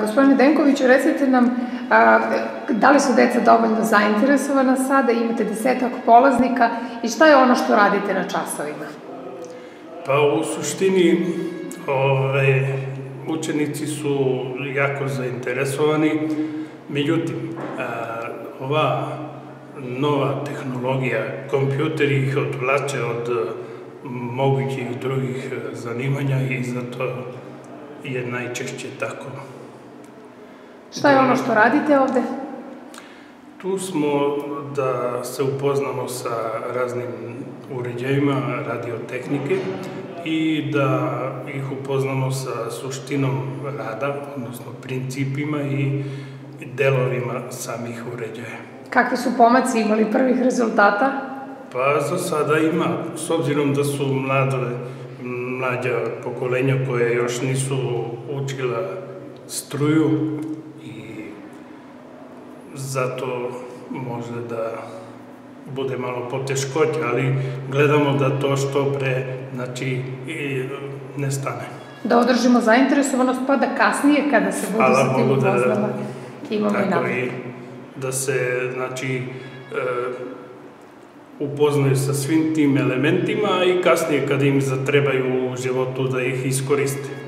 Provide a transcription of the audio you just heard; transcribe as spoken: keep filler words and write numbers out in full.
Gospodine Denkoviću, recite nam da li su deca dovoljno zainteresovana sada, imate desetak polaznika i šta je ono što radite na časovima? Pa u suštini učenici su jako zainteresovani, međutim ova nova tehnologija, kompjuteri ih odvlače od mogućih drugih zanimanja i zato je najčešće tako. Šta je ono što radite ovde? Tu smo da se upoznamo sa raznim uređajima radiotehnike i da ih upoznamo sa suštinom rada, odnosno principima i delovima samih uređaja. Kakvi su pomaci, imali prvih rezultata? Pa za sada ima, s obzirom da su mlađa pokolenja koje još nisu učila struju i zato može da bude malo poteškoća, ali gledamo da to što pre, znači, ne stane. Da održimo zainteresovanost, pa da kasnije, kada se budu sa tim upoznala, imamo i napred. Da se, znači, upoznaju sa svim tim elementima i kasnije, kada im zatrebaju u životu, da ih iskoriste.